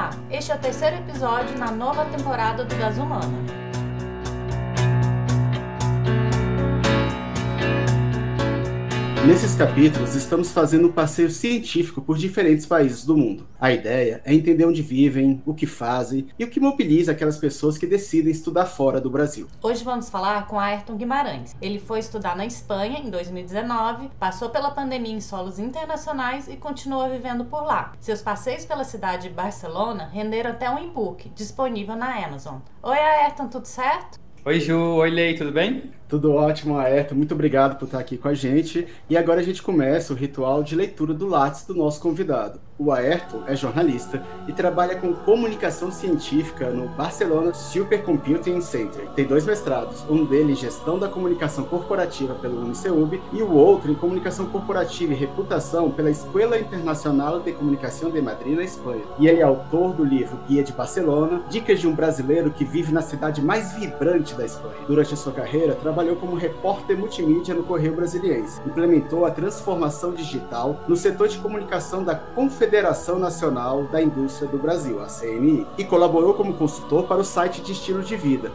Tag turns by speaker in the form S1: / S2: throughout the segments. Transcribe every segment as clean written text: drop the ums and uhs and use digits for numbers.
S1: Olá, este é o terceiro episódio na nova temporada do Gás Humana.
S2: Nesses capítulos, estamos fazendo um passeio científico por diferentes países do mundo. A ideia é entender onde vivem, o que fazem e o que mobiliza aquelas pessoas que decidem estudar fora do Brasil.
S1: Hoje vamos falar com Ayrton Guimarães. Ele foi estudar na Espanha em 2019, passou pela pandemia em solos internacionais e continua vivendo por lá. Seus passeios pela cidade de Barcelona renderam até um e-book, disponível na Amazon. Oi Ayrton, tudo certo?
S3: Oi Ju, oi Lei, tudo bem?
S2: Tudo ótimo, Ayrton. Muito obrigado por estar aqui com a gente. E agora a gente começa o ritual de leitura do Lattes do nosso convidado. O Ayrton é jornalista e trabalha com comunicação científica no Barcelona Supercomputing Center. Tem 2 mestrados, um deles em gestão da comunicação corporativa pelo UniCeub e o outro em comunicação corporativa e reputação pela Escola Internacional de Comunicação de Madrid, na Espanha. E ele é autor do livro Guia de Barcelona, Dicas de um Brasileiro que vive na cidade mais vibrante da Espanha. Durante a sua carreira, trabalhou como repórter multimídia no Correio Brasiliense. Implementou a transformação digital no setor de comunicação da Confederação Nacional da Indústria do Brasil, a CNI, e colaborou como consultor para o site de estilo de vida,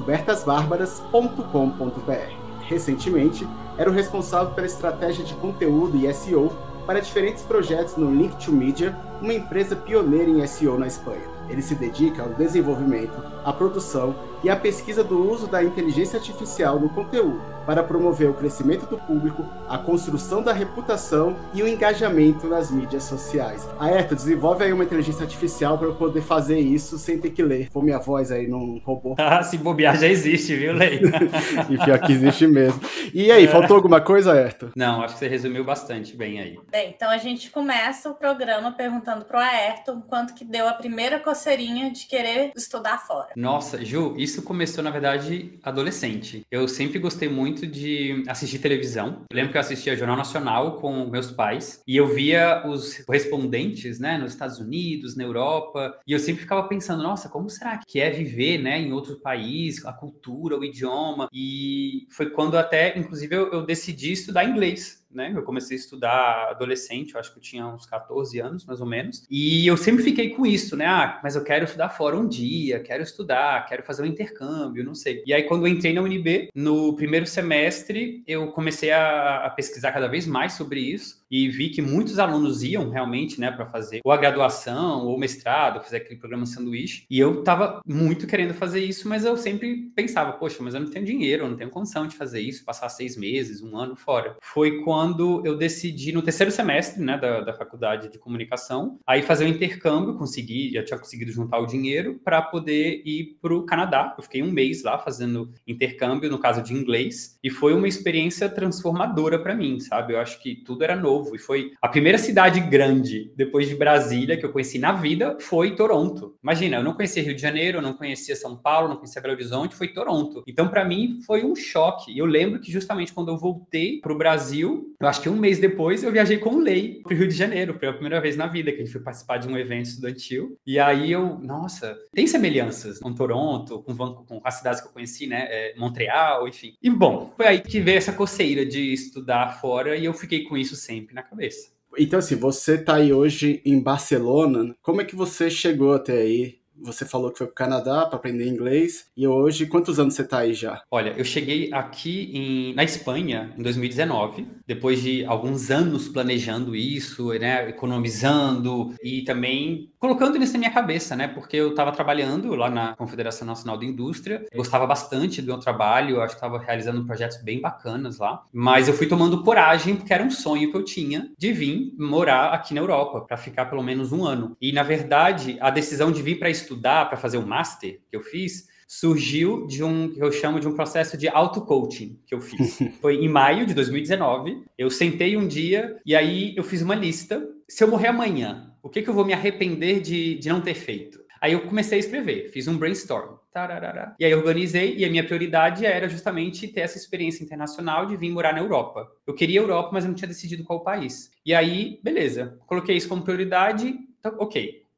S2: descobertasbarbaras.com.br. Recentemente, era o responsável pela estratégia de conteúdo e SEO para diferentes projetos no Link2Media, uma empresa pioneira em SEO na Espanha. Ele se dedica ao desenvolvimento, à produção e à pesquisa do uso da inteligência artificial no conteúdo, para promover o crescimento do público, a construção da reputação e o engajamento nas mídias sociais. Ayrton, desenvolve aí uma inteligência artificial para eu poder fazer isso sem ter que ler. Pôr minha voz aí num robô.
S3: Ah, se bobear já existe, viu, Lei?
S2: E pior que existe mesmo. E aí, faltou alguma coisa, Ayrton?
S3: Não, acho que você resumiu bastante bem aí.
S1: Bem, então a gente começa o programa perguntando pro Ayrton quanto que deu a primeira coceirinha de querer estudar fora.
S3: Nossa, Ju, isso começou, na verdade, adolescente. Eu sempre gostei muito de assistir televisão. Eu lembro que eu assistia Jornal Nacional com meus pais e eu via os correspondentes, né, nos Estados Unidos, na Europa, e eu sempre ficava pensando, nossa, como será que é viver, né, em outro país, a cultura, o idioma? E foi quando até, inclusive, eu decidi estudar inglês. Né? Eu comecei a estudar adolescente, eu acho que eu tinha uns 14 anos, mais ou menos, e eu sempre fiquei com isso, né? Ah, mas eu quero estudar fora um dia, quero estudar, quero fazer um intercâmbio, não sei. E aí, quando eu entrei na UNB, no primeiro semestre, eu comecei a pesquisar cada vez mais sobre isso, e vi que muitos alunos iam realmente, né, para fazer ou a graduação ou o mestrado, fazer aquele programa sanduíche, e eu tava muito querendo fazer isso, mas eu sempre pensava, poxa, mas eu não tenho dinheiro, eu não tenho condição de fazer isso, passar 6 meses, 1 ano fora. Foi quando eu decidi, no terceiro semestre, né, da faculdade de comunicação, aí fazer um intercâmbio, já tinha conseguido juntar o dinheiro para poder ir para o Canadá. Eu fiquei 1 mês lá fazendo intercâmbio, no caso de inglês, e foi uma experiência transformadora para mim, sabe? Eu acho que tudo era novo, e foi a primeira cidade grande, depois de Brasília, que eu conheci na vida, foi Toronto. Imagina, eu não conhecia Rio de Janeiro, eu não conhecia São Paulo, não conhecia Belo Horizonte, foi Toronto. Então, para mim, foi um choque. E eu lembro que justamente quando eu voltei para o Brasil, eu acho que 1 mês depois, eu viajei com o Lei para o Rio de Janeiro, pela primeira vez na vida, que a gente foi participar de um evento estudantil. E aí nossa, tem semelhanças com Toronto, com as cidades que eu conheci, né? Montreal, enfim. E bom, foi aí que veio essa coceira de estudar fora e eu fiquei com isso sempre na cabeça.
S2: Então, assim, você tá aí hoje em Barcelona. Como é que você chegou até aí? Você falou que foi para o Canadá para aprender inglês. E hoje, quantos anos você está aí já?
S3: Olha, eu cheguei aqui na Espanha em 2019, depois de alguns anos planejando isso, né, economizando e também colocando isso na minha cabeça, né, porque eu estava trabalhando lá na Confederação Nacional da Indústria, gostava bastante do meu trabalho, eu acho que estava realizando projetos bem bacanas lá, mas eu fui tomando coragem porque era um sonho que eu tinha de vir morar aqui na Europa, para ficar pelo menos 1 ano. E, na verdade, a decisão de vir para estudar, para fazer o master que eu fiz, surgiu que eu chamo de um processo de auto-coaching que eu fiz. Foi em maio de 2019, eu sentei um dia e aí eu fiz uma lista. Se eu morrer amanhã, o que eu vou me arrepender de não ter feito? Aí eu comecei a escrever, fiz um brainstorm. Tararara. E aí eu organizei e a minha prioridade era justamente ter essa experiência internacional de vir morar na Europa. Eu queria a Europa, mas eu não tinha decidido qual país. E aí, beleza, coloquei isso como prioridade, então, ok.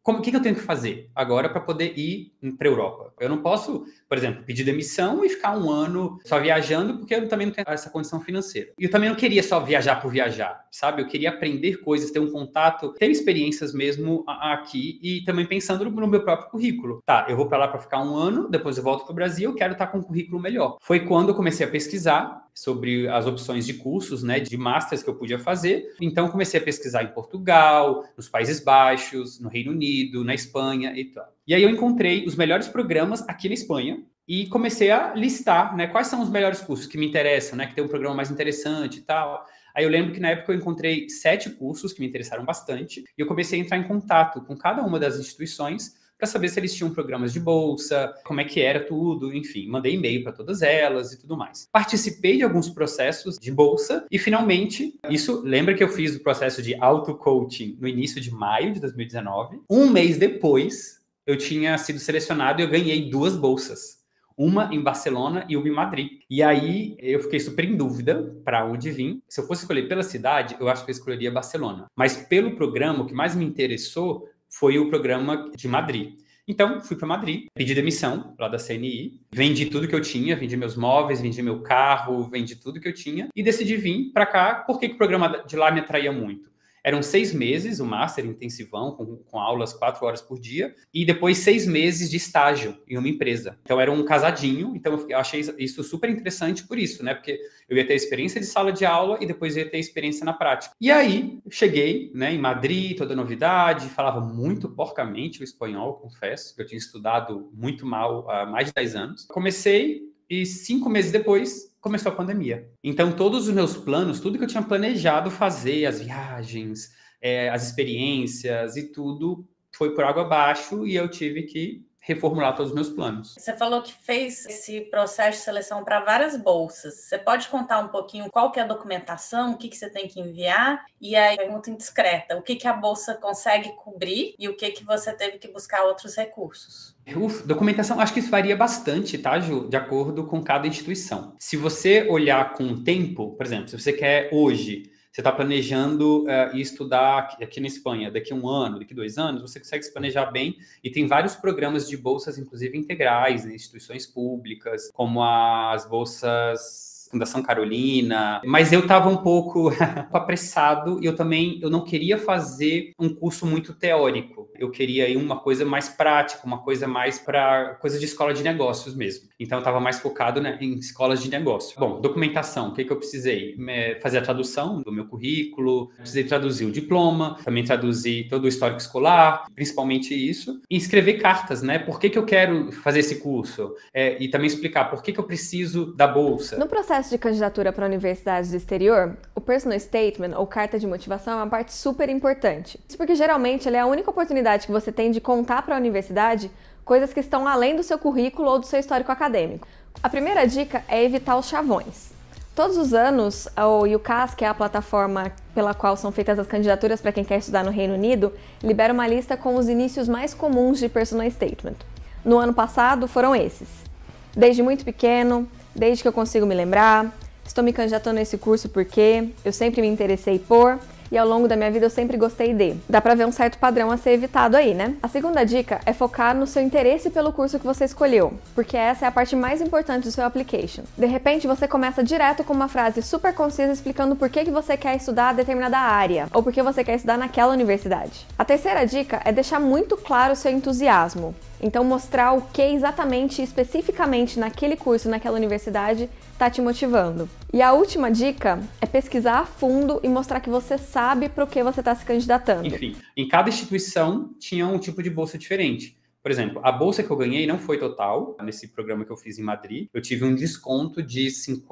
S3: o que eu tenho que fazer agora para poder ir para a Europa? Eu não posso, por exemplo, pedir demissão e ficar um ano só viajando, porque eu também não tenho essa condição financeira. E eu também não queria só viajar por viajar, sabe? Eu queria aprender coisas, ter um contato, ter experiências mesmo aqui e também pensando no meu próprio currículo. Tá, eu vou para lá para ficar um ano, depois eu volto para o Brasil, eu quero estar com um currículo melhor. Foi quando eu comecei a pesquisar sobre as opções de cursos, né, de masters que eu podia fazer. Então, comecei a pesquisar em Portugal, nos Países Baixos, no Reino Unido, na Espanha e tal. E aí eu encontrei os melhores programas aqui na Espanha e comecei a listar, né, quais são os melhores cursos que me interessam, né, que tem um programa mais interessante e tal. Aí eu lembro que na época eu encontrei 7 cursos que me interessaram bastante e eu comecei a entrar em contato com cada uma das instituições para saber se eles tinham programas de bolsa, como é que era tudo, enfim, mandei e-mail para todas elas e tudo mais. Participei de alguns processos de bolsa e finalmente, lembra que eu fiz o processo de auto-coaching no início de maio de 2019? Um mês depois, eu tinha sido selecionado e eu ganhei 2 bolsas. Uma em Barcelona e uma em Madrid. E aí eu fiquei super em dúvida para onde vir. Se eu fosse escolher pela cidade, eu acho que eu escolheria Barcelona. Mas pelo programa, o que mais me interessou foi o programa de Madrid. Então, fui para Madrid, pedi demissão lá da CNI, vendi tudo que eu tinha, vendi meus móveis, vendi meu carro, vendi tudo que eu tinha e decidi vir para cá. Por que o programa de lá me atraía muito? Eram 6 meses, o Master intensivão, com aulas 4 horas por dia, e depois 6 meses de estágio em uma empresa. Então, era um casadinho, então eu achei isso super interessante por isso, né? Porque eu ia ter experiência de sala de aula e depois ia ter experiência na prática. E aí, cheguei, né, em Madrid, toda novidade, falava muito porcamente o espanhol, confesso, que eu tinha estudado muito mal há mais de 10 anos. Comecei e 5 meses depois começou a pandemia. Então, todos os meus planos, tudo que eu tinha planejado fazer, as viagens, as experiências e tudo, foi por água abaixo e eu tive que reformular todos os meus planos.
S1: Você falou que fez esse processo de seleção para várias bolsas. Você pode contar um pouquinho qual que é a documentação, o que você tem que enviar? E aí, pergunta indiscreta, o que a bolsa consegue cobrir e o que você teve que buscar outros recursos?
S3: Documentação, acho que isso varia bastante, tá, Ju? De acordo com cada instituição. Se você olhar com o tempo, por exemplo, se você quer hoje, você está planejando ir estudar aqui na Espanha daqui a 1 ano, daqui a 2 anos, você consegue se planejar bem e tem vários programas de bolsas, inclusive integrais, em instituições públicas, como as bolsas Fundação Carolina, mas eu estava um pouco apressado e eu não queria fazer um curso muito teórico. Eu queria ir uma coisa mais prática, uma coisa mais para coisa de escola de negócios mesmo. Então eu estava mais focado, né, em escolas de negócio. Bom, documentação, o que eu precisei? Fazer a tradução do meu currículo, precisei traduzir o diploma, também traduzir todo o histórico escolar, principalmente isso, e escrever cartas, né? Por que eu quero fazer esse curso? E também explicar por que eu preciso da bolsa.
S4: No processo de candidatura para universidades do exterior, o personal statement ou carta de motivação é uma parte super importante. Isso porque geralmente ela é a única oportunidade que você tem de contar para a universidade coisas que estão além do seu currículo ou do seu histórico acadêmico. A primeira dica é evitar os chavões. Todos os anos, o UCAS, que é a plataforma pela qual são feitas as candidaturas para quem quer estudar no Reino Unido, libera uma lista com os inícios mais comuns de personal statement. No ano passado foram esses: desde muito pequeno, desde que eu consigo me lembrar, estou me candidatando a esse curso porque eu sempre me interessei por, e ao longo da minha vida eu sempre gostei de. Dá pra ver um certo padrão a ser evitado aí, né? A segunda dica é focar no seu interesse pelo curso que você escolheu, porque essa é a parte mais importante do seu application. De repente, você começa direto com uma frase super concisa explicando por que você quer estudar determinada área, ou por que você quer estudar naquela universidade. A terceira dica é deixar muito claro o seu entusiasmo. Então, mostrar o que exatamente, especificamente naquele curso, naquela universidade, está te motivando. E a última dica é pesquisar a fundo e mostrar que você sabe para o que você está se candidatando.
S3: Enfim, em cada instituição tinha um tipo de bolsa diferente. Por exemplo, a bolsa que eu ganhei não foi total, nesse programa que eu fiz em Madrid. Eu tive um desconto de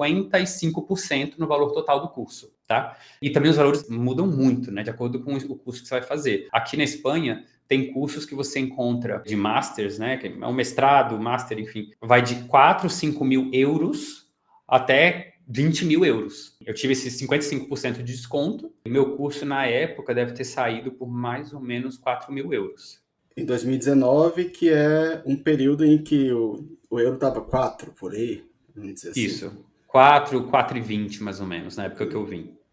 S3: 55% no valor total do curso, tá? E também os valores mudam muito, né, de acordo com o curso que você vai fazer. Aqui na Espanha, tem cursos que você encontra de masters, né, que é um mestrado, master, enfim, vai de 4, 5 mil euros até 20 mil euros. Eu tive esse 55% de desconto. Meu curso, na época, deve ter saído por mais ou menos 4 mil euros.
S2: Em 2019, que é um período em que o euro estava 4, por aí, vamos dizer assim.
S3: Isso, 4,20 mais ou menos, na época que eu vim.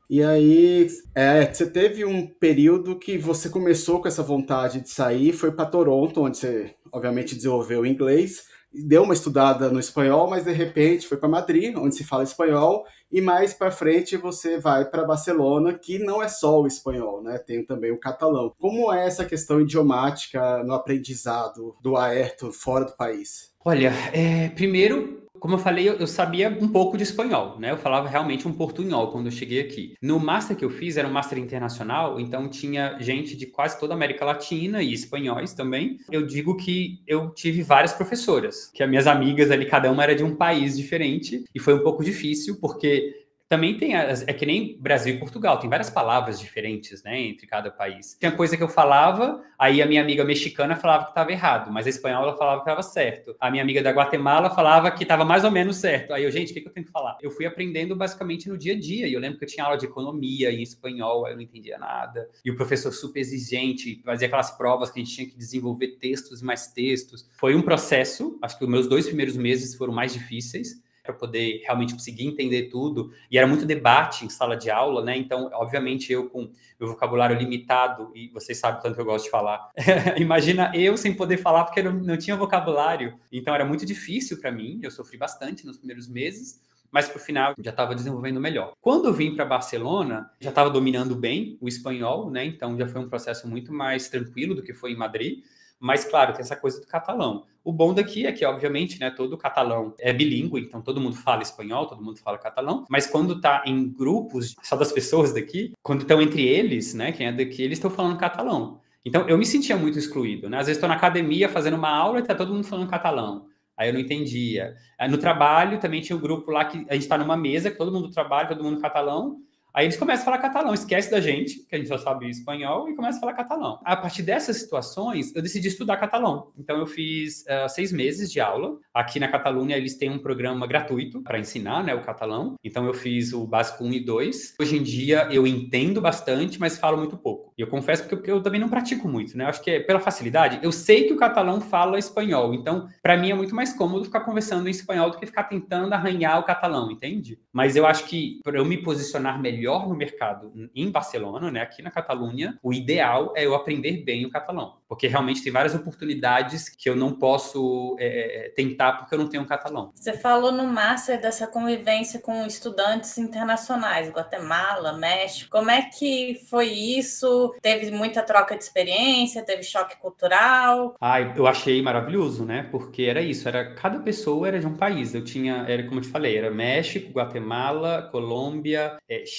S2: E aí, você teve um período que você começou com essa vontade de sair, foi para Toronto, onde você, obviamente, desenvolveu o inglês, deu uma estudada no espanhol, mas de repente foi para Madrid, onde se fala espanhol, e mais para frente você vai para Barcelona, que não é só o espanhol, né? Tem também o catalão. Como é essa questão idiomática no aprendizado do Airto fora do país?
S3: Olha, primeiro, como eu falei, eu sabia um pouco de espanhol, né? Eu falava realmente um portunhol quando eu cheguei aqui. No Master que eu fiz, era um Master internacional, então tinha gente de quase toda a América Latina e espanhóis também. Eu digo que eu tive várias professoras, que as minhas amigas ali, cada uma era de um país diferente, e foi um pouco difícil, porque também é que nem Brasil e Portugal, tem várias palavras diferentes, né, entre cada país. Tinha coisa que eu falava, aí a minha amiga mexicana falava que estava errado, mas a espanhola falava que estava certo. A minha amiga da Guatemala falava que estava mais ou menos certo. Aí eu, gente, o que eu tenho que falar? Eu fui aprendendo basicamente no dia a dia, e eu lembro que eu tinha aula de economia em espanhol, aí eu não entendia nada. E o professor super exigente, fazia aquelas provas que a gente tinha que desenvolver textos e mais textos. Foi um processo, acho que os meus 2 primeiros meses foram mais difíceis, para poder realmente conseguir entender tudo, e era muito debate em sala de aula, né, então, obviamente, eu com meu vocabulário limitado, e vocês sabem o tanto que eu gosto de falar, imagina eu sem poder falar porque eu não tinha vocabulário, então era muito difícil para mim, eu sofri bastante nos primeiros meses, mas pro final já estava desenvolvendo melhor. Quando eu vim para Barcelona, já estava dominando bem o espanhol, né, então já foi um processo muito mais tranquilo do que foi em Madrid, mas, claro, tem essa coisa do catalão. O bom daqui é que, obviamente, né, todo catalão é bilíngue, então todo mundo fala espanhol, todo mundo fala catalão, mas quando está em grupos só das pessoas daqui, quando estão entre eles, né, quem é daqui, eles estão falando catalão. Então, eu me sentia muito excluído, né? Às vezes estou na academia fazendo uma aula e está todo mundo falando catalão. Aí eu não entendia. No trabalho também tinha um grupo lá que a gente está numa mesa, que todo mundo trabalha, todo mundo catalão. Aí eles começam a falar catalão, esquece da gente, que a gente só sabe espanhol, e começa a falar catalão. A partir dessas situações, eu decidi estudar catalão. Então, eu fiz 6 meses de aula. Aqui na Catalunha, eles têm um programa gratuito para ensinar, né, o catalão. Então, eu fiz o básico 1 e 2. Hoje em dia, eu entendo bastante, mas falo muito pouco. E eu confesso porque eu também não pratico muito, né? Eu acho que é pela facilidade. Eu sei que o catalão fala espanhol. Então, para mim, é muito mais cômodo ficar conversando em espanhol do que ficar tentando arranhar o catalão, entende? Mas eu acho que, para eu me posicionar melhor no mercado em Barcelona, né, aqui na Catalunha, o ideal é eu aprender bem o catalão, porque realmente tem várias oportunidades que eu não posso tentar porque eu não tenho catalão.
S1: Você falou no Master dessa convivência com estudantes internacionais, Guatemala, México. Como é que foi isso? Teve muita troca de experiência? Teve choque cultural?
S3: Eu achei maravilhoso, né? Porque era isso, cada pessoa era de um país. Era como eu te falei, era México, Guatemala, Colômbia,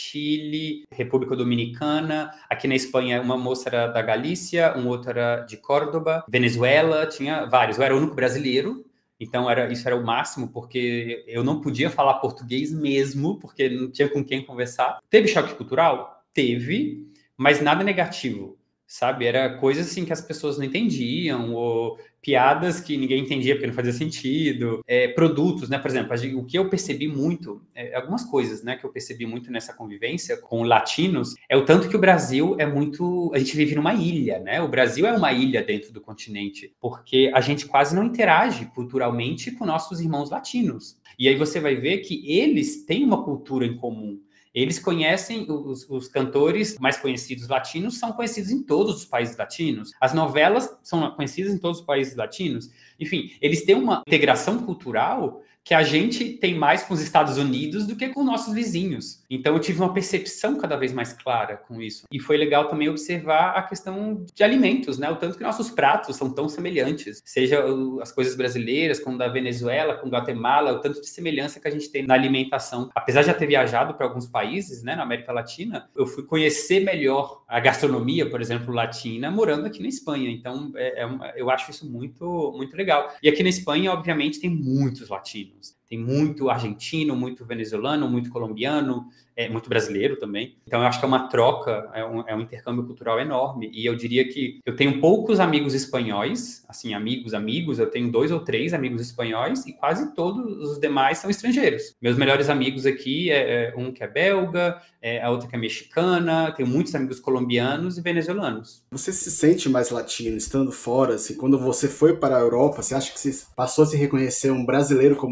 S3: Chile, República Dominicana. Aqui na Espanha, uma moça era da Galícia, um outro era de Córdoba, Venezuela, tinha vários. Eu era o único brasileiro, então isso era o máximo, porque eu não podia falar português mesmo, porque não tinha com quem conversar. Teve choque cultural? Teve, mas nada negativo, sabe? Era coisas assim que as pessoas não entendiam, ou piadas que ninguém entendia porque não fazia sentido, produtos, né? Por exemplo, o que eu percebi muito, algumas coisas, né, que eu percebi muito nessa convivência com latinos, é o tanto que o Brasil a gente vive numa ilha, né? O Brasil é uma ilha dentro do continente, porque a gente quase não interage culturalmente com nossos irmãos latinos. E aí você vai ver que eles têm uma cultura em comum. Eles conhecem, os cantores mais conhecidos latinos são conhecidos em todos os países latinos. As novelas são conhecidas em todos os países latinos. Enfim, eles têm uma integração cultural que a gente tem mais com os Estados Unidos do que com nossos vizinhos. Então, eu tive uma percepção cada vez mais clara com isso. E foi legal também observar a questão de alimentos, né? O tanto que nossos pratos são tão semelhantes. Seja as coisas brasileiras, como da Venezuela, com Guatemala, o tanto de semelhança que a gente tem na alimentação. Apesar de já ter viajado para alguns países, né, na América Latina, eu fui conhecer melhor a gastronomia, por exemplo, latina, morando aqui na Espanha. Então, eu acho isso muito, muito legal. E aqui na Espanha, obviamente, tem muitos latinos. Tem muito argentino, muito venezuelano, muito colombiano, muito brasileiro também. Então, eu acho que é uma troca, é um intercâmbio cultural enorme. E eu diria que eu tenho poucos amigos espanhóis, assim, amigos, eu tenho 2 ou 3 amigos espanhóis e quase todos os demais são estrangeiros. Meus melhores amigos aqui, um que é belga, a outra que é mexicana, tenho muitos amigos colombianos e venezuelanos.
S2: Você se sente mais latino estando fora? Assim, quando você foi para a Europa, você acha que você passou a se reconhecer um brasileiro como latino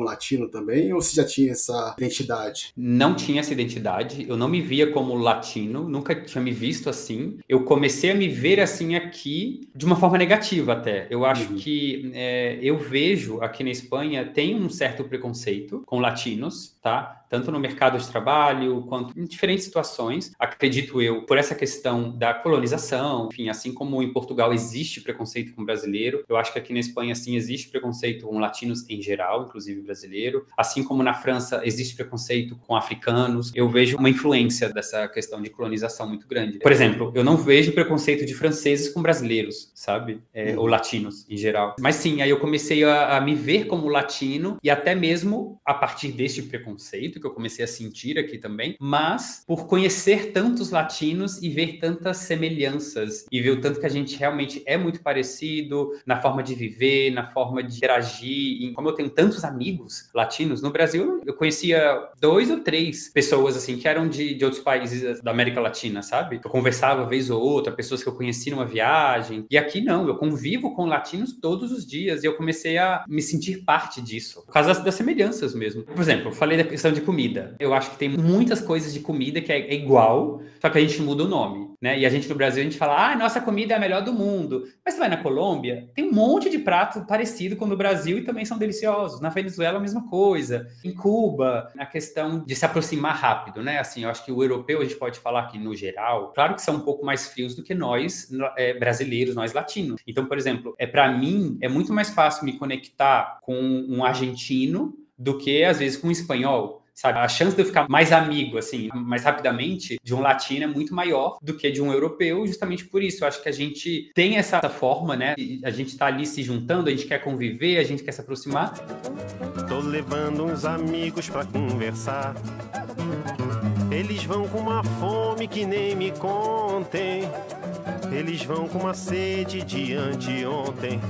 S2: também, ou você já tinha essa identidade?
S3: Não tinha essa identidade, eu não me via como latino, nunca tinha me visto assim. Eu comecei a me ver assim aqui de uma forma negativa até. Eu acho que eu vejo aqui na Espanha tem um certo preconceito com latinos, tá? Tanto no mercado de trabalho, quanto em diferentes situações. Acredito eu, por essa questão da colonização, enfim, assim como em Portugal existe preconceito com brasileiro, eu acho que aqui na Espanha, sim, existe preconceito com latinos em geral, inclusive brasileiro. Assim como na França existe preconceito com africanos, eu vejo uma influência dessa questão de colonização muito grande. Por exemplo, eu não vejo preconceito de franceses com brasileiros, sabe? Ou latinos em geral. Mas sim, aí eu comecei a me ver como latino e até mesmo a partir deste preconceito que eu comecei a sentir aqui também, mas por conhecer tantos latinos e ver tantas semelhanças e ver o tanto que a gente realmente é muito parecido na forma de viver, na forma de interagir. E como eu tenho tantos amigos latinos, no Brasil eu conhecia 2 ou 3 pessoas assim que eram de outros países da América Latina, sabe? Eu conversava vez ou outra, pessoas que eu conheci numa viagem. E aqui não, eu convivo com latinos todos os dias e eu comecei a me sentir parte disso, por causa das semelhanças mesmo. Por exemplo, eu falei da questão de comida. Eu acho que tem muitas coisas de comida que é igual, só que a gente muda o nome, né? E a gente no Brasil, a gente fala, nossa comida é a melhor do mundo. Mas você vai na Colômbia, tem um monte de prato parecido com o do Brasil e também são deliciosos. Na Venezuela, a mesma coisa. Em Cuba, a questão de se aproximar rápido, né? Assim, eu acho que o europeu, a gente pode falar que no geral, claro que são um pouco mais frios do que nós, brasileiros, nós latinos. Então, por exemplo, para mim, é muito mais fácil me conectar com um argentino do que, às vezes, com um espanhol, sabe? A chance de eu ficar mais amigo, assim, mais rapidamente, de um latino é muito maior do que de um europeu, justamente por isso. Eu acho que a gente tem essa forma, né? A gente tá ali se juntando, a gente quer conviver, a gente quer se aproximar.
S5: Tô levando uns amigos pra conversar. Eles vão com uma fome que nem me contem. Eles vão com uma sede de anteontem.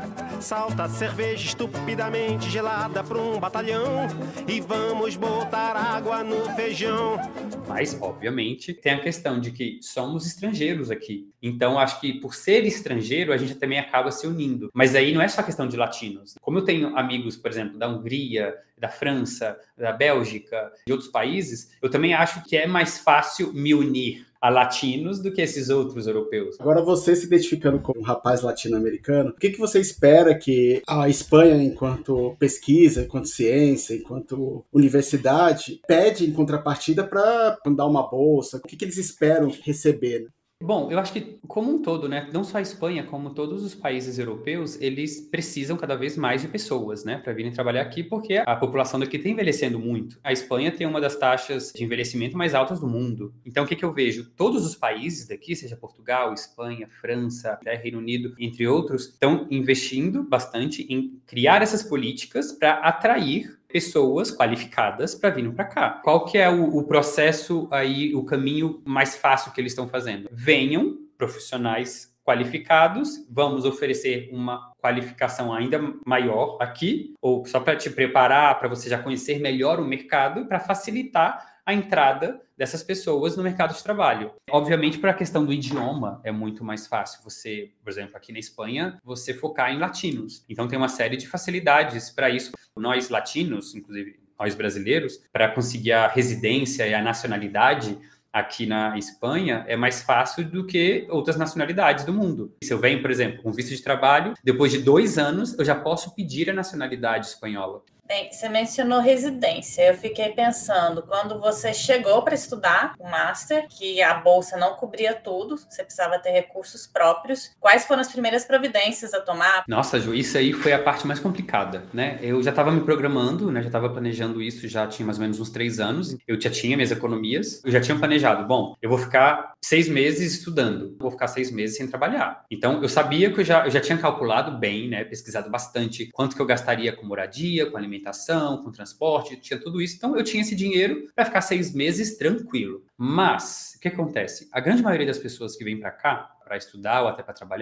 S5: Salta a cerveja estupidamente gelada para um batalhão e vamos botar água no feijão.
S3: Mas, obviamente, tem a questão de que somos estrangeiros aqui. Então, acho que por ser estrangeiro, a gente também acaba se unindo. Mas aí não é só questão de latinos. Como eu tenho amigos, por exemplo, da Hungria, da França, da Bélgica, de outros países, eu também acho que é mais fácil me unir a latinos do que esses outros europeus.
S2: Agora, você se identificando como um rapaz latino-americano, o que você espera que a Espanha, enquanto pesquisa, enquanto ciência, enquanto universidade, pede em contrapartida para dar uma bolsa? O que eles esperam receber, né?
S3: Bom, eu acho que como um todo, né, não só a Espanha, como todos os países europeus, eles precisam cada vez mais de pessoas, né, para virem trabalhar aqui, porque a população daqui está envelhecendo muito. A Espanha tem uma das taxas de envelhecimento mais altas do mundo. Então, o que eu vejo? Todos os países daqui, seja Portugal, Espanha, França, Reino Unido, entre outros, estão investindo bastante em criar essas políticas para atrair pessoas qualificadas para virem para cá. Qual que é o processo aí, o caminho mais fácil que eles estão fazendo? Venham profissionais qualificados, vamos oferecer uma qualificação ainda maior aqui, ou só para te preparar, para você já conhecer melhor o mercado, para facilitar a entrada dessas pessoas no mercado de trabalho. Obviamente, para a questão do idioma, é muito mais fácil você, por exemplo, aqui na Espanha, você focar em latinos. Então, tem uma série de facilidades para isso. Nós latinos, inclusive nós brasileiros, para conseguir a residência e a nacionalidade aqui na Espanha, é mais fácil do que outras nacionalidades do mundo. Se eu venho, por exemplo, com visto de trabalho, depois de 2 anos, eu já posso pedir a nacionalidade espanhola.
S1: Bem, você mencionou residência. Eu fiquei pensando, quando você chegou para estudar o Master, que a bolsa não cobria tudo, você precisava ter recursos próprios, quais foram as primeiras providências a tomar?
S3: Nossa, Ju, isso aí foi a parte mais complicada, né? Eu já estava me programando, né? Já estava planejando isso, já tinha mais ou menos uns 3 anos. Eu já tinha minhas economias, eu já tinha planejado. Bom, eu vou ficar 6 meses estudando, vou ficar 6 meses sem trabalhar. Então, eu sabia que eu já tinha calculado bem, né? Pesquisado bastante quanto que eu gastaria com moradia, com alimentação, com transporte, tinha tudo isso. Então, eu tinha esse dinheiro para ficar 6 meses tranquilo. Mas, o que acontece? A grande maioria das pessoas que vêm para cá, para estudar ou até para trabalhar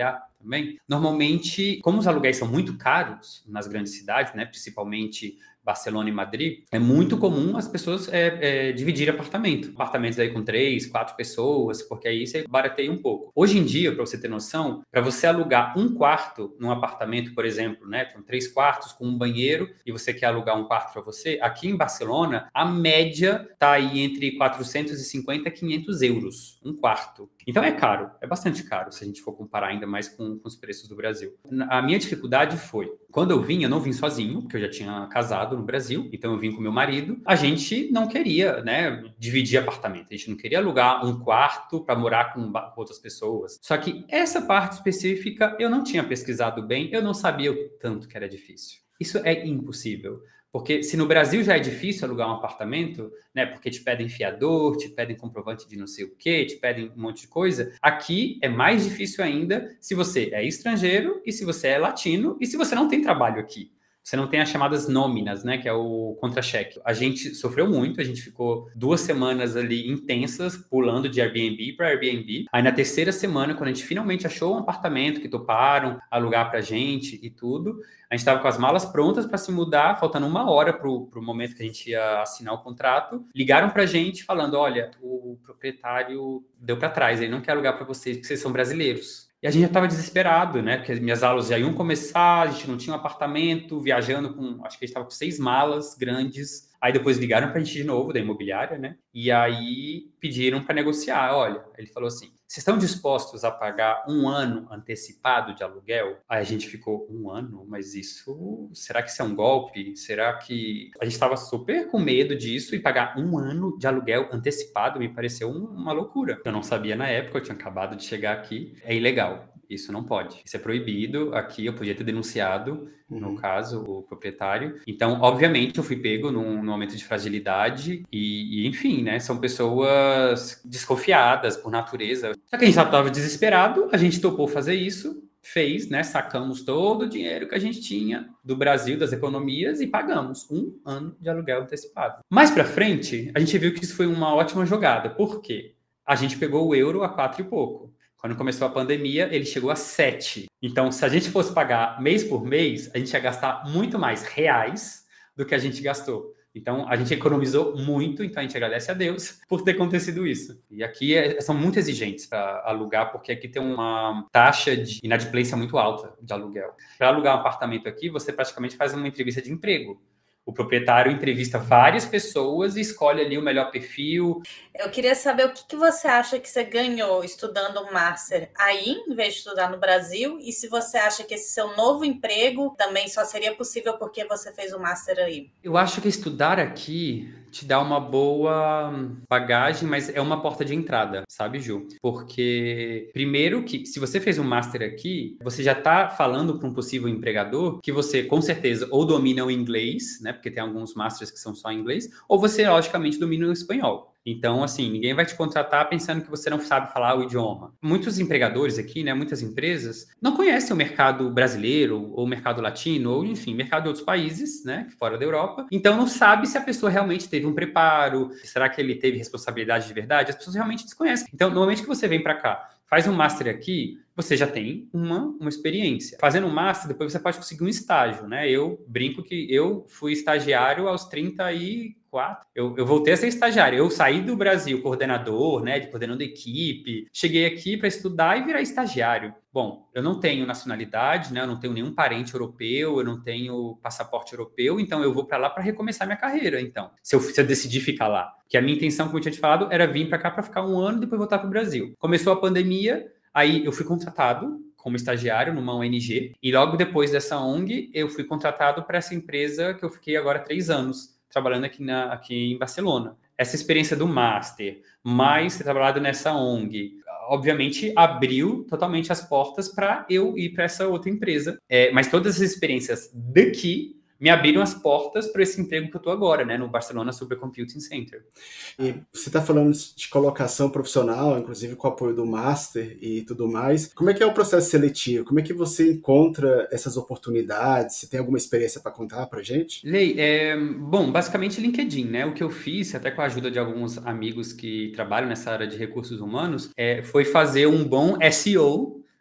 S3: também. Normalmente, como os aluguéis são muito caros nas grandes cidades, né, principalmente Barcelona e Madrid, é muito comum as pessoas dividirem apartamento. Apartamentos aí com 3, 4 pessoas, porque aí você barateia um pouco. Hoje em dia, para você ter noção, para você alugar um quarto num apartamento, por exemplo, né, com 3 quartos, com um banheiro, e você quer alugar um quarto para você, aqui em Barcelona, a média está aí entre 450 e 500 euros, um quarto. Então é caro, é bastante caro, se a gente for comparar ainda mais com os preços do Brasil. A minha dificuldade foi, quando eu não vim sozinho, porque eu já tinha casado no Brasil, então eu vim com meu marido. A gente não queria, né, dividir apartamento, a gente não queria alugar um quarto para morar com outras pessoas. Só que essa parte específica eu não tinha pesquisado bem, eu não sabia o tanto que era difícil. Isso é impossível. Porque se no Brasil já é difícil alugar um apartamento, né, porque te pedem fiador, te pedem comprovante de não sei o quê, te pedem um monte de coisa, aqui é mais difícil ainda se você é estrangeiro e se você é latino e se você não tem trabalho aqui. Você não tem as chamadas nóminas, né, que é o contra-cheque. A gente sofreu muito, a gente ficou 2 semanas ali intensas, pulando de Airbnb para Airbnb. Aí na terceira semana, quando a gente finalmente achou um apartamento que toparam alugar pra gente e tudo, a gente estava com as malas prontas para se mudar, faltando 1 hora pro momento que a gente ia assinar o contrato. Ligaram pra gente falando, olha, o proprietário deu para trás, ele não quer alugar para vocês, porque vocês são brasileiros. E a gente já estava desesperado, né? Porque minhas aulas já iam começar, a gente não tinha um apartamento, viajando com... Acho que a gente estava com 6 malas grandes. Aí depois ligaram para a gente de novo, da imobiliária, né? E aí pediram para negociar. Olha, ele falou assim, vocês estão dispostos a pagar 1 ano antecipado de aluguel? Aí a gente ficou, 1 ano? Mas isso... Será que isso é um golpe? Será que... A gente estava super com medo disso e pagar 1 ano de aluguel antecipado me pareceu uma loucura. Eu não sabia na época, eu tinha acabado de chegar aqui. É ilegal. Isso não pode. Isso é proibido. Aqui eu podia ter denunciado, no caso, o proprietário. Então, obviamente, eu fui pego num momento de fragilidade e, enfim, né? São pessoas desconfiadas por natureza. Só que a gente estava desesperado, a gente topou fazer isso, fez, né? Sacamos todo o dinheiro que a gente tinha do Brasil, das economias e pagamos 1 ano de aluguel antecipado. Mais pra frente, a gente viu que isso foi uma ótima jogada. Por quê? A gente pegou o euro a 4 e pouco. Quando começou a pandemia, ele chegou a 7. Então, se a gente fosse pagar mês por mês, a gente ia gastar muito mais reais do que a gente gastou. Então, a gente economizou muito, então a gente agradece a Deus por ter acontecido isso. E aqui são muito exigentes para alugar, porque aqui tem uma taxa de inadimplência muito alta de aluguel. Para alugar um apartamento aqui, você praticamente faz uma entrevista de emprego. O proprietário entrevista várias pessoas e escolhe ali o melhor perfil.
S1: Eu queria saber o que você acha que você ganhou estudando um Master aí, em vez de estudar no Brasil, e se você acha que esse seu novo emprego também só seria possível porque você fez o Master aí.
S3: Eu acho que estudar aqui te dá uma boa bagagem, mas é uma porta de entrada, sabe, Ju? Porque, primeiro que, se você fez um Master aqui, você já está falando para um possível empregador que você, com certeza, ou domina o inglês, né? Porque tem alguns Masters que são só em inglês, ou você, logicamente, domina o espanhol. Então, assim, ninguém vai te contratar pensando que você não sabe falar o idioma. Muitos empregadores aqui, né, muitas empresas, não conhecem o mercado brasileiro, ou o mercado latino, ou, enfim, mercado de outros países, né, fora da Europa. Então, não sabe se a pessoa realmente teve um preparo, será que ele teve responsabilidade de verdade? As pessoas realmente desconhecem. Então, no momento que você vem para cá, faz um Master aqui, você já tem uma experiência. Fazendo um Master, depois você pode conseguir um estágio, né? Eu brinco que eu fui estagiário aos 34. Eu voltei a ser estagiário. Eu saí do Brasil coordenador, né? Coordenando equipe. Cheguei aqui para estudar e virar estagiário. Bom, eu não tenho nacionalidade, né? Eu não tenho nenhum parente europeu, eu não tenho passaporte europeu, então eu vou para lá para recomeçar minha carreira, então. Se eu decidir ficar lá. Porque a minha intenção, como eu tinha te falado, era vir para cá para ficar 1 ano e depois voltar para o Brasil. Começou a pandemia, aí eu fui contratado como estagiário numa ONG e logo depois dessa ONG eu fui contratado para essa empresa que eu fiquei agora 3 anos trabalhando aqui em Barcelona. Essa experiência do Master, mais ter trabalhado nessa ONG, obviamente abriu totalmente as portas para eu ir para essa outra empresa. Mas todas as experiências daqui me abriram as portas para esse emprego que eu estou agora, né, no Barcelona Supercomputing Center.
S2: E você está falando de colocação profissional, inclusive com o apoio do Master e tudo mais. Como é que é o processo seletivo? Como é que você encontra essas oportunidades? Você tem alguma experiência para contar para a gente?
S3: Lei, bom, basicamente LinkedIn, né? O que eu fiz, até com a ajuda de alguns amigos que trabalham nessa área de recursos humanos, foi fazer um bom SEO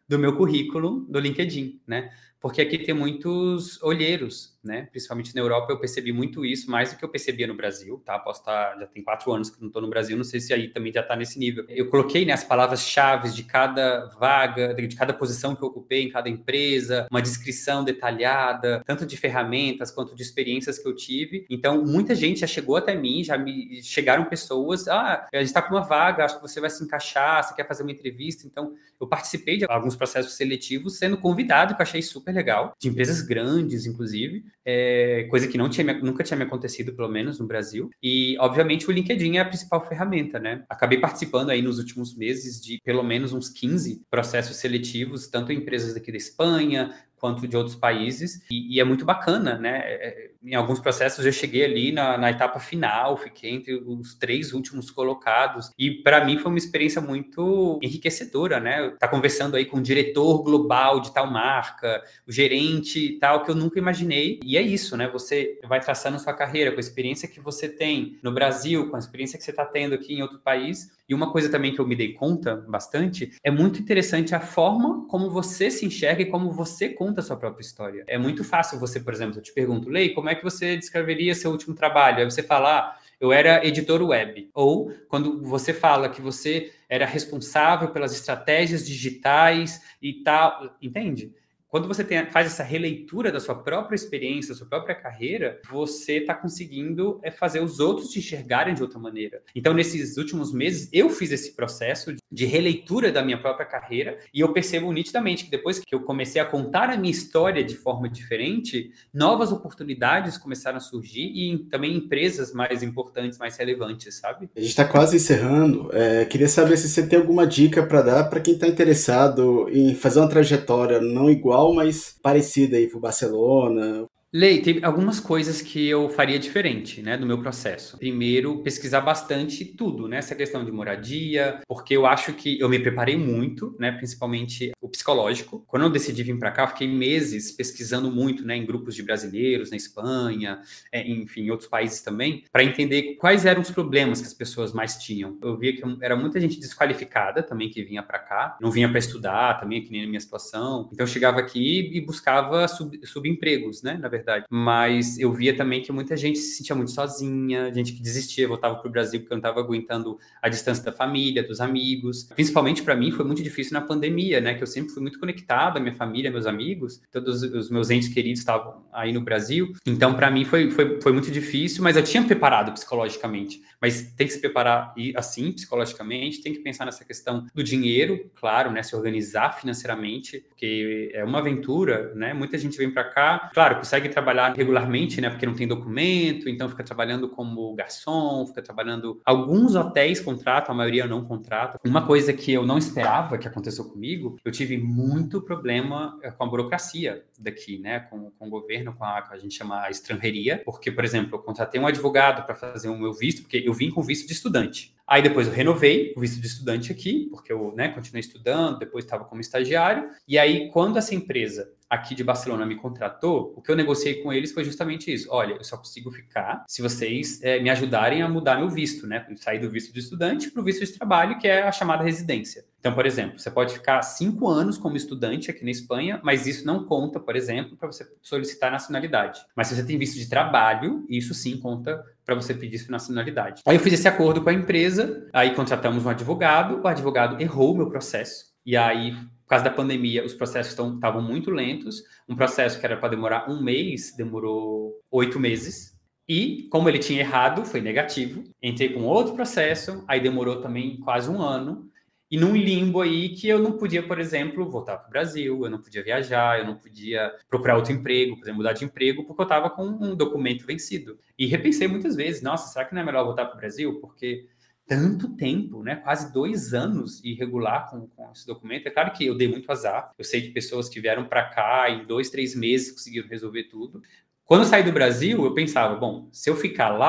S3: do meu currículo do LinkedIn, né? Porque aqui tem muitos olheiros, né? Principalmente na Europa eu percebi muito isso, mais do que eu percebia no Brasil, tá? Já tem 4 anos que eu não estou no Brasil, não sei se aí também já está nesse nível. Eu coloquei, né, as palavras-chave de cada vaga, de cada posição que eu ocupei em cada empresa, uma descrição detalhada, tanto de ferramentas quanto de experiências que eu tive. Então, muita gente já chegou até mim, chegaram pessoas, a gente está com uma vaga, acho que você vai se encaixar, você quer fazer uma entrevista. Então, eu participei de alguns processos seletivos sendo convidado, que eu achei super legal, de empresas grandes, inclusive, coisa que nunca tinha me acontecido, pelo menos no Brasil. E, obviamente, o LinkedIn é a principal ferramenta, né? Acabei participando aí nos últimos meses de pelo menos uns 15 processos seletivos, tanto em empresas daqui da Espanha, quanto de outros países, e é muito bacana, né? Em alguns processos eu cheguei ali na etapa final, fiquei entre os 3 últimos colocados, e para mim foi uma experiência muito enriquecedora, né? Estar conversando aí com o diretor global de tal marca, o gerente e tal, que eu nunca imaginei, e é isso, né? Você vai traçando sua carreira com a experiência que você tem no Brasil, com a experiência que você está tendo aqui em outro país. E uma coisa também que eu me dei conta bastante, é muito interessante a forma como você se enxerga e como você conta a sua própria história. É muito fácil você, por exemplo, eu te pergunto, Lei, como é que você descreveria seu último trabalho? Aí você fala, eu era editor web. Ou quando você fala que você era responsável pelas estratégias digitais e tal, entende? Quando você faz essa releitura da sua própria experiência, da sua própria carreira, você está conseguindo fazer os outros te enxergarem de outra maneira. Então, nesses últimos meses, eu fiz esse processo de releitura da minha própria carreira e eu percebo nitidamente que depois que eu comecei a contar a minha história de forma diferente, novas oportunidades começaram a surgir e também empresas mais importantes, mais relevantes, sabe?
S2: A gente está quase encerrando. Queria saber se você tem alguma dica para dar para quem está interessado em fazer uma trajetória não igual, mas parecida aí para o Barcelona.
S3: Lei, tem algumas coisas que eu faria diferente, né, do meu processo. Primeiro, pesquisar bastante tudo, né, essa questão de moradia, porque eu acho que eu me preparei muito, né, principalmente o psicológico. Quando eu decidi vir para cá, eu fiquei meses pesquisando muito, né, em grupos de brasileiros, na Espanha, enfim, em outros países também, para entender quais eram os problemas que as pessoas mais tinham. Eu via que era muita gente desqualificada também que vinha para cá, não vinha para estudar também, que nem na minha situação. Então eu chegava aqui e buscava subempregos, né, na verdade. Mas eu via também que muita gente se sentia muito sozinha, gente que desistia, voltava para o Brasil porque não estava aguentando a distância da família, dos amigos. Principalmente para mim foi muito difícil na pandemia, né? Que eu sempre fui muito conectado à minha família, meus amigos, todos os meus entes queridos estavam aí no Brasil. Então para mim foi muito difícil, mas eu tinha preparado psicologicamente. Mas tem que se preparar assim psicologicamente, tem que pensar nessa questão do dinheiro, claro, né? Se organizar financeiramente, porque é uma aventura, né? Muita gente vem para cá, claro, consegue trabalhar regularmente, né, porque não tem documento, então fica trabalhando como garçom, fica trabalhando... Alguns hotéis contratam, a maioria não contrata. Uma coisa que eu não esperava que aconteceu comigo, eu tive muito problema com a burocracia daqui, né, com o governo, com a gente chama a estrangeria, porque, por exemplo, eu contratei um advogado para fazer o meu visto, porque eu vim com visto de estudante. Aí depois eu renovei o visto de estudante aqui, porque eu, né, continuei estudando, depois estava como estagiário, e aí quando essa empresa aqui de Barcelona me contratou, o que eu negociei com eles foi justamente isso. Olha, eu só consigo ficar se vocês me ajudarem a mudar meu visto, né? Sair do visto de estudante para o visto de trabalho, que é a chamada residência. Então, por exemplo, você pode ficar 5 anos como estudante aqui na Espanha, mas isso não conta, por exemplo, para você solicitar nacionalidade. Mas se você tem visto de trabalho, isso sim conta para você pedir sua nacionalidade. Aí eu fiz esse acordo com a empresa, aí contratamos um advogado, o advogado errou o meu processo, e aí, por causa da pandemia, os processos estavam muito lentos. Um processo que era para demorar 1 mês, demorou 8 meses. E, como ele tinha errado, foi negativo. Entrei com outro processo, aí demorou também quase 1 ano. E num limbo aí que eu não podia, por exemplo, voltar para o Brasil, eu não podia viajar, eu não podia procurar outro emprego, poder mudar de emprego, porque eu estava com um documento vencido. E repensei muitas vezes, nossa, será que não é melhor voltar para o Brasil? Porque... tanto tempo, né? Quase 2 anos irregular com esse documento. É claro que eu dei muito azar. Eu sei de pessoas que vieram para cá em 2, 3 meses conseguiram resolver tudo. Quando eu saí do Brasil, eu pensava, bom, se eu ficar lá,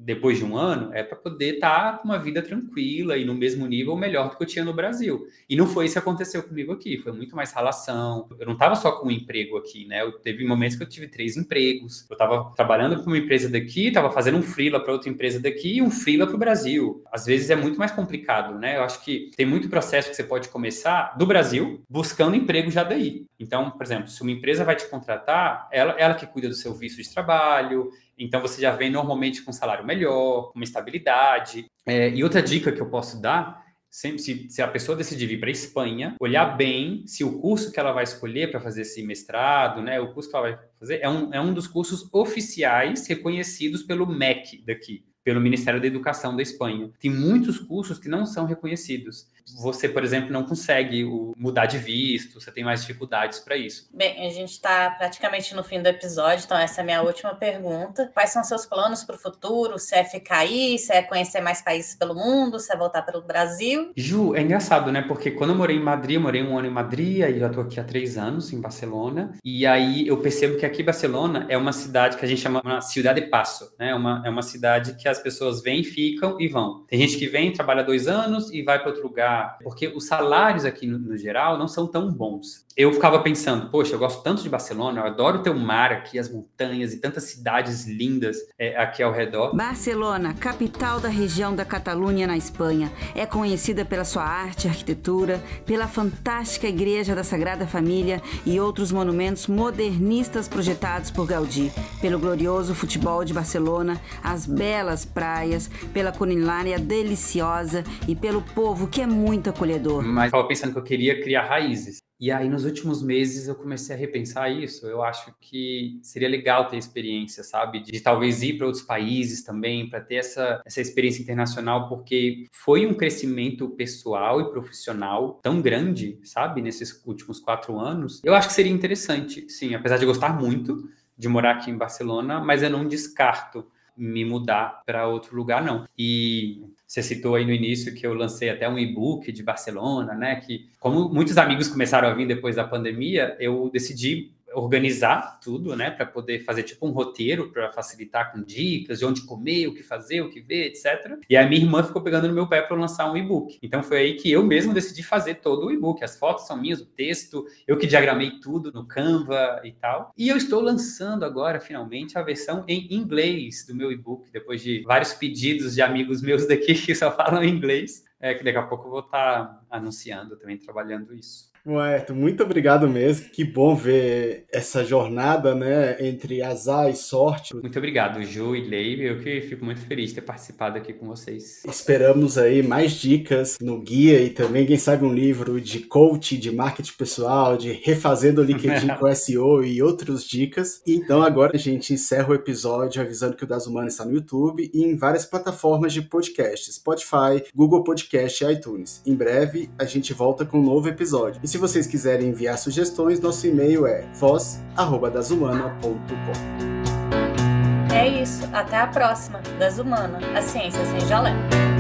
S3: depois de um ano, é para poder estar com uma vida tranquila e no mesmo nível melhor do que eu tinha no Brasil. E não foi isso que aconteceu comigo aqui, foi muito mais relação. Eu não estava só com um emprego aqui, né? Teve momentos que eu tive 3 empregos. Eu estava trabalhando para uma empresa daqui, estava fazendo um freela para outra empresa daqui e um freela para o Brasil. Às vezes é muito mais complicado, né? Eu acho que tem muito processo que você pode começar do Brasil, buscando emprego já daí. Então, por exemplo, se uma empresa vai te contratar, ela que cuida do seu visto de trabalho, então você já vem normalmente com um salário melhor, com uma estabilidade. E outra dica que eu posso dar, sempre se a pessoa decidir vir para a Espanha, olhar bem se o curso que ela vai escolher para fazer esse mestrado, né, o curso que ela vai fazer, é um dos cursos oficiais reconhecidos pelo MEC daqui, pelo Ministério da Educação da Espanha. Tem muitos cursos que não são reconhecidos. Você, por exemplo, não consegue mudar de visto, você tem mais dificuldades para isso.
S1: Bem, a gente está praticamente no fim do episódio, então essa é a minha última pergunta. Quais são seus planos para o futuro? Se é ficar aí, se é conhecer mais países pelo mundo, se é voltar pelo Brasil?
S3: Ju, é engraçado, né? Porque quando eu morei em Madrid, eu morei 1 ano em Madrid, aí já estou aqui há 3 anos, em Barcelona, e aí eu percebo que aqui Barcelona é uma cidade que a gente chama uma Ciudad de Paso, né? É uma cidade que as pessoas vêm, ficam e vão. Tem gente que vem, trabalha 2 anos e vai para outro lugar, porque os salários aqui no geral não são tão bons. Eu ficava pensando, poxa, eu gosto tanto de Barcelona, eu adoro ter o mar aqui, as montanhas e tantas cidades lindas aqui ao redor.
S6: Barcelona, capital da região da Catalunha, na Espanha, é conhecida pela sua arte e arquitetura, pela fantástica Igreja da Sagrada Família e outros monumentos modernistas projetados por Gaudí, pelo glorioso futebol de Barcelona, as belas praias, pela culinária deliciosa e pelo povo que é muito acolhedor.
S3: Mas eu estava pensando que eu queria criar raízes. E aí, nos últimos meses, eu comecei a repensar isso. Eu acho que seria legal ter experiência, sabe? De talvez ir para outros países também, para ter essa experiência internacional, porque foi um crescimento pessoal e profissional tão grande, sabe? Nesses últimos 4 anos. Eu acho que seria interessante, sim, apesar de gostar muito de morar aqui em Barcelona, mas eu não descarto me mudar para outro lugar, não. E você citou aí no início que eu lancei até um e-book de Barcelona, né? Que, como muitos amigos começaram a vir depois da pandemia, eu decidi organizar tudo, né? Para poder fazer tipo um roteiro para facilitar com dicas de onde comer, o que fazer, o que ver, etc. E a minha irmã ficou pegando no meu pé para lançar um e-book. Então foi aí que eu mesmo decidi fazer todo o e-book. As fotos são minhas, o texto, eu que diagramei tudo no Canva e tal. E eu estou lançando agora, finalmente, a versão em inglês do meu e-book, depois de vários pedidos de amigos meus daqui que só falam inglês. Que daqui a pouco eu vou estar anunciando também, trabalhando isso.
S2: Ayrton, muito obrigado mesmo. Que bom ver essa jornada, né, entre azar e sorte.
S3: Muito obrigado, Ju e Leive. Eu que fico muito feliz de ter participado aqui com vocês.
S2: Esperamos aí mais dicas no guia e também, quem sabe, um livro de coaching, de marketing pessoal, de refazendo o LinkedIn com SEO e outras dicas. Então agora a gente encerra o episódio avisando que o Das Humanas está no YouTube e em várias plataformas de podcast, Spotify, Google Podcast e iTunes. Em breve a gente volta com um novo episódio. E se vocês quiserem enviar sugestões, nosso e-mail é voz@dashumana.com.
S1: É isso, até a próxima. Das Humanas, a ciência sem jalé.